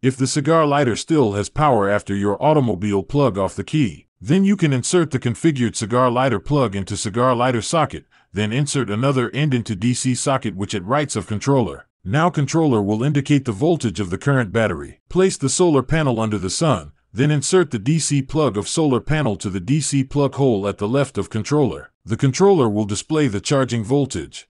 If the cigar lighter still has power after your automobile plug off the key, then you can insert the configured cigar lighter plug into cigar lighter socket, then insert another end into DC socket which at rights of controller. Now controller will indicate the voltage of the current battery. Place the solar panel under the sun, then insert the DC plug of solar panel to the DC plug hole at the left of controller. The controller will display the charging voltage.